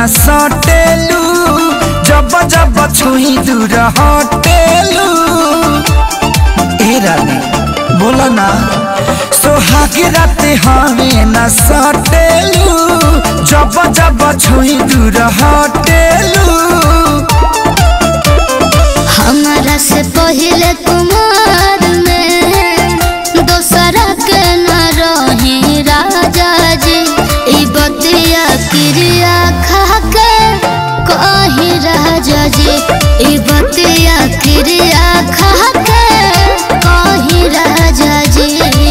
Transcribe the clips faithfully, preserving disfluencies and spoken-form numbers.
ना सटेलू, जब जब छुई दूर हटेलू। ए रानी बोला ना सोहाग रात हमें ना सटेलू, जब जब छुई दूर हटेलू। हमारा से पहले कुमार में दोसरा के न रही राजा जी, ई बतिया क्रिया खा के कही राजा जी, ई बतिया क्रिया खा के कही राजा जी।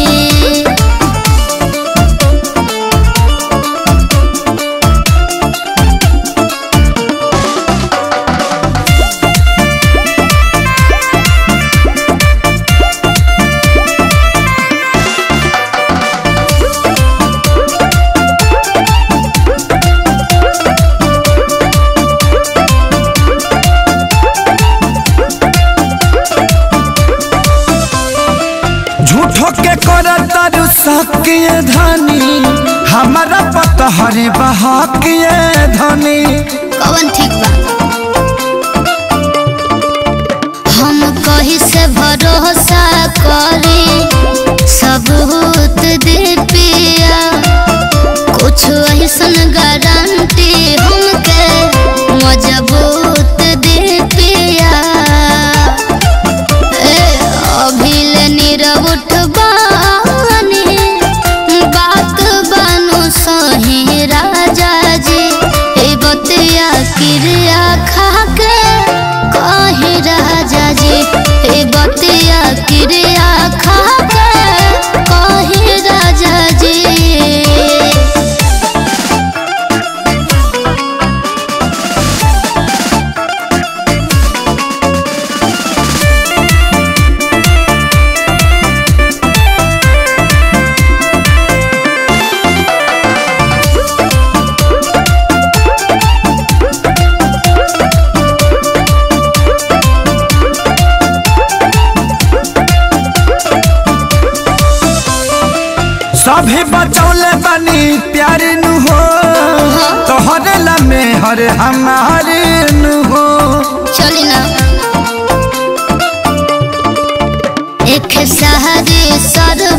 झूठो के करतारू सकिए धनी, हमारा पता हरे बहाकिए धनी। कौन ठीक बा हम कहीं से भरोसा करी, सबूत दे पिया कुछ ऐसन गारंटी हमके मजबूत दे पिया। अभी ले नीरव उठबानी बात बानु सही राजा जी, ए बतिया क्रिया खा के कही राजा जी, ए बतिया क्रिया खा के कही राजा जी। सभी बचौले बनी प्यार नु हो, तोहरे लमे हर हमारे नु हो। चली ना एक सहारे सर